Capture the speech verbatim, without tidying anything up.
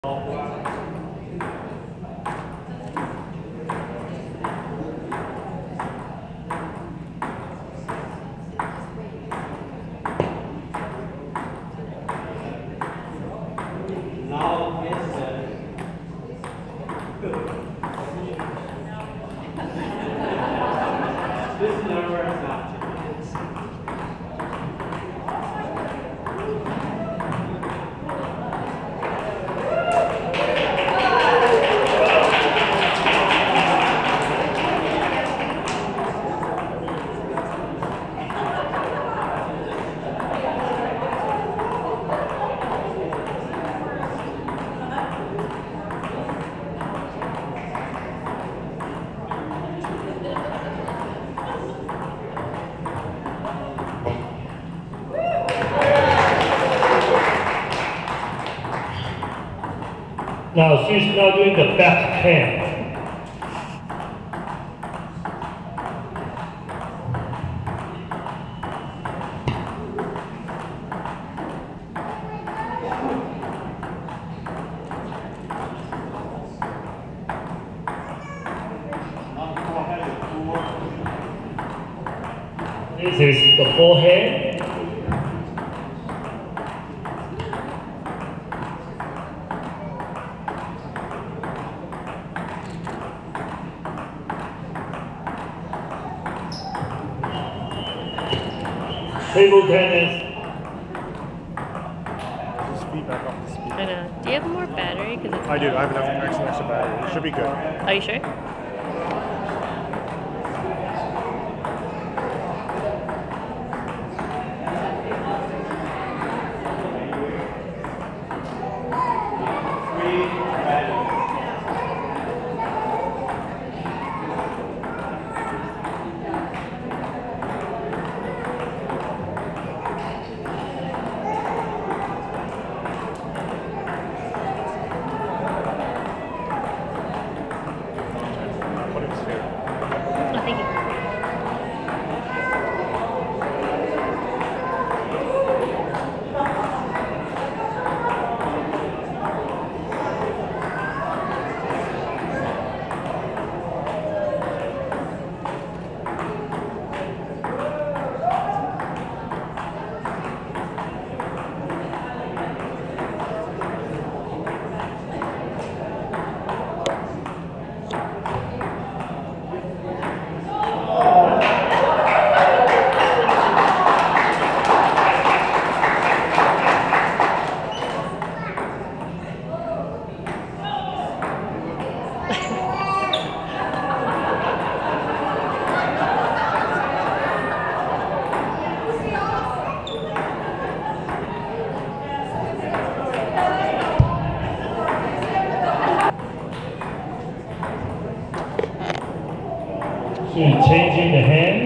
This number is not. Now she's now doing the back hand. This is the forehand. Table tennis. Just feedback off the speed. I know. Do you have more battery? Cause it's I do. I have enough extra, extra battery. It should be good. Are you sure? Put it here. Oh, thank you. She's changing the hand.